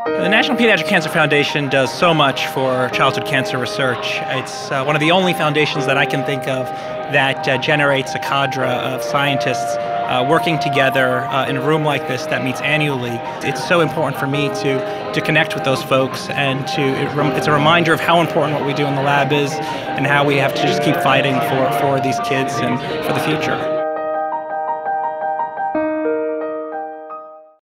The National Pediatric Cancer Foundation does so much for childhood cancer research. It's one of the only foundations that I can think of that generates a cadre of scientists working together in a room like this that meets annually. It's so important for me to connect with those folks, and it's a reminder of how important what we do in the lab is and how we have to just keep fighting for these kids and for the future.